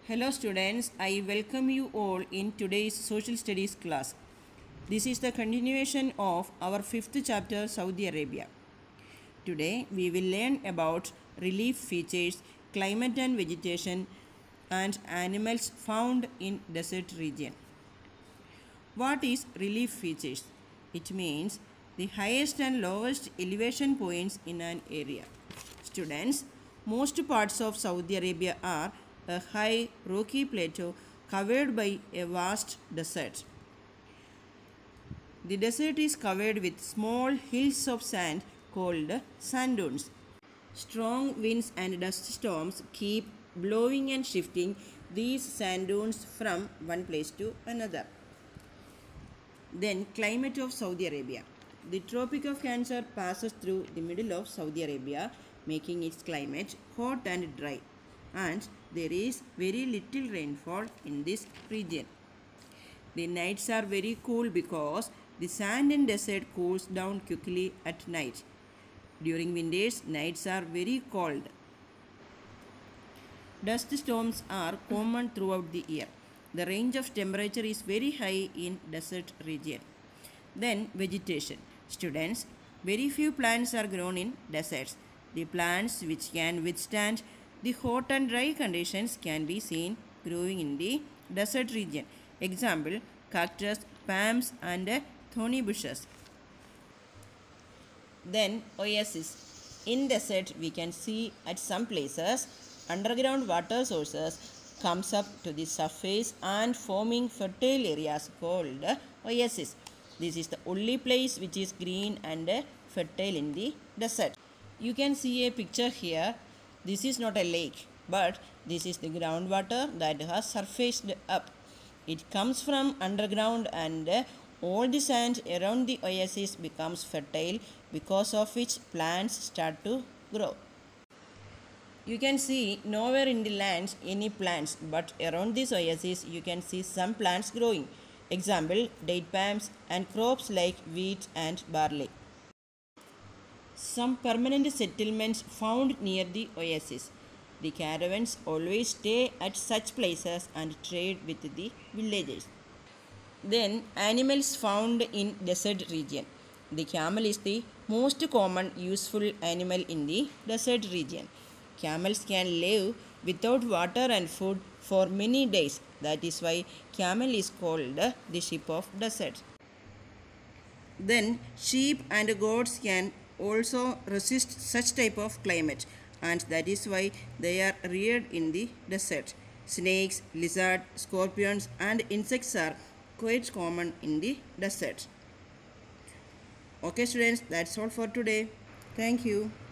Hello students, I welcome you all in today's social studies class. This is the continuation of our 5th chapter, Saudi Arabia. Today we will learn about relief features, climate and vegetation, and animals found in desert region. What is relief features? It means the highest and lowest elevation points in an area. Students, most parts of Saudi Arabia are a high rocky plateau covered by a vast desert. The desert is covered with small hills of sand called sand dunes. Strong winds and dust storms keep blowing and shifting these sand dunes from one place to another. Then, climate of Saudi Arabia. The Tropic of Cancer passes through the middle of Saudi Arabia, making its climate hot and dry, and there is very little rainfall in this region. The nights are very cool because the sand in desert cools down quickly at night. During winters, nights are very cold. Dust storms are common throughout the year. The range of temperature is very high in desert region. Then vegetation. Students, very few plants are grown in deserts. The plants which can withstand the hot and dry conditions can be seen growing in the desert region. Example, cactus, palms and thorny bushes. Then oasis. In desert we can see at some places underground water sources comes up to the surface and forming fertile areas called oasis. This is the only place which is green and fertile in the desert. You can see a picture here. This is not a lake, but this is the groundwater that has surfaced up. It comes from underground and all the sand around the oasis becomes fertile, because of which plants start to grow. You can see nowhere in the lands any plants, but around this oasis you can see some plants growing. Example, date palms and crops like wheat and barley. Some permanent settlements found near the oasis. The caravans always stay at such places and trade with the villagers. Then animals found in desert region. The camel is the most common useful animal in the desert region. Camels can live without water and food for many days. That is why camel is called the sheep of desert. Then sheep and goats can also resist such type of climate, and that is why they are reared in the desert. Snakes, lizards, scorpions and insects are quite common in the desert. Okay students, that's all for today. Thank you.